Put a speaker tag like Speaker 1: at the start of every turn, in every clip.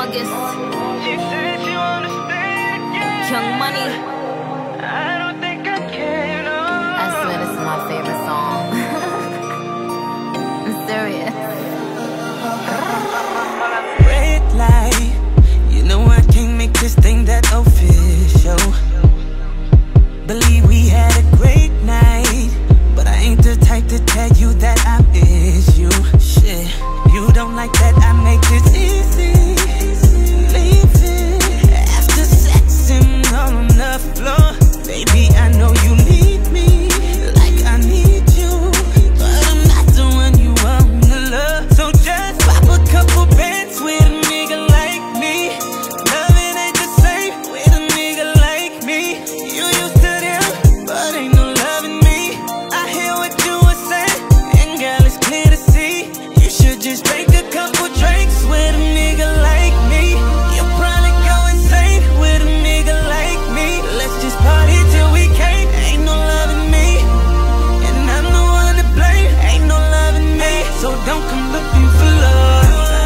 Speaker 1: August.
Speaker 2: She said she wanna stay again.
Speaker 1: Young Money.
Speaker 2: I don't think I can, no.
Speaker 1: I swear this is my favorite song. I'm serious.
Speaker 3: Red light, you know I can't make this thing that official. Believe we had a great night, but I ain't the type to tell you that I miss you. Shit, you don't like that I make this easy. Leaving after sexing on the floor. Baby, I know you need me like I need you, but I'm not the one you wanna love. So just pop a couple bands with a nigga like me. Loving ain't the same with a nigga like me. You used to them, but ain't no loving me. I hear what you were saying, and girl, it's clear to see. You should just take a couple drinks with a nigga like me. You'll probably go insane with a nigga like me. Let's just party till we can't. Ain't no loving me, and I'm the one to blame. Ain't no loving me, so don't come looking for love.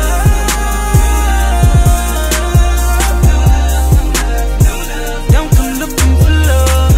Speaker 3: Don't come looking for love.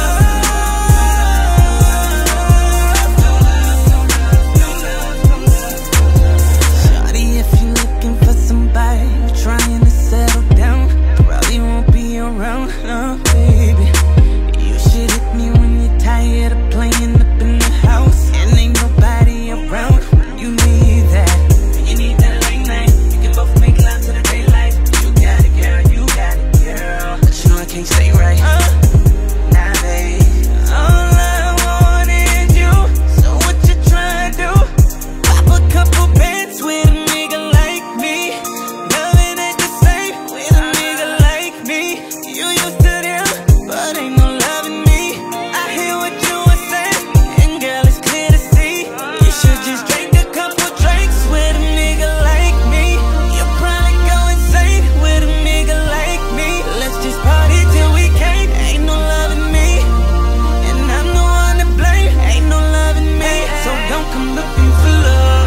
Speaker 3: Shawty, if you're looking for somebody trying to settle down, probably won't be around, no, baby. You should hit me when you're tired of playing up in the house and ain't nobody around when you need that. When you need that late night, we can both make love to the daylight. You got it, girl, you got it, girl. But you know I can't stay right. Nah, babe. All I want is you. So what you tryna do? Pop a couple bands with a nigga like me. Loving ain't the same with a nigga like me. You used to them, but ain't no loving me. I hear what you were saying, and girl, it's clear to see. You should just drink a couple drinks with a nigga like me. You'll probably go insane with a nigga like me. Let's just party till we can't. Ain't no loving me, and I'm the one to blame. Ain't no loving me, so don't come looking for love.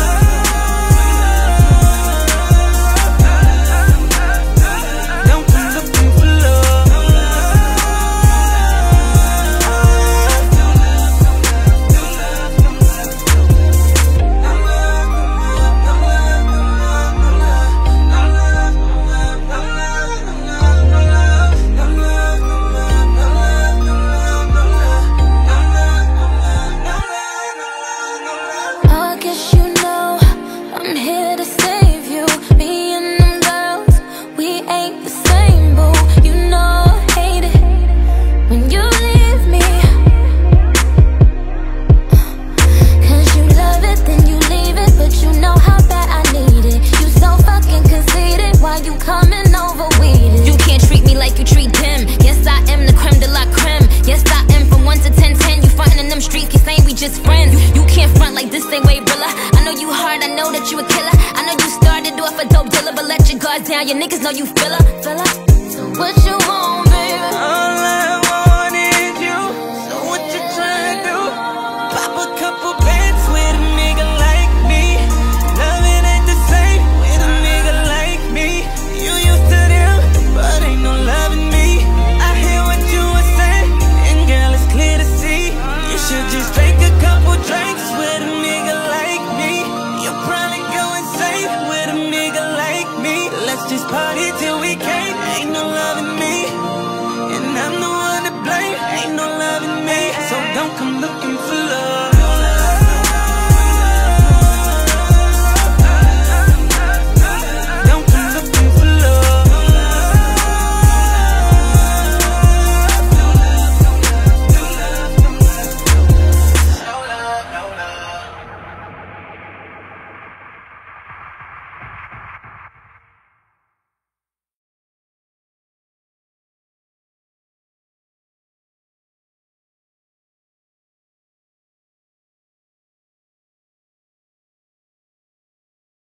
Speaker 3: Don't come looking for love.
Speaker 4: I guess you know I'm here to save you. Me and them girls, we ain't the same, boo. You know I hate it when you leave me. Cause you love it, then you leave it, but you know how bad I need it. You so fucking conceited, why you coming over weeded?
Speaker 1: You can't treat me like you treat them. Yes, I am the creme de la creme. Yes, I am from 1 to 10, 10. You frontin' in them streets, keep saying we just friends. You can't front like this ain't way realer. I know you hard, I know that you a killer. I know you started off a dope dealer, but let your guards down. Your niggas know you filler.
Speaker 4: So what you want?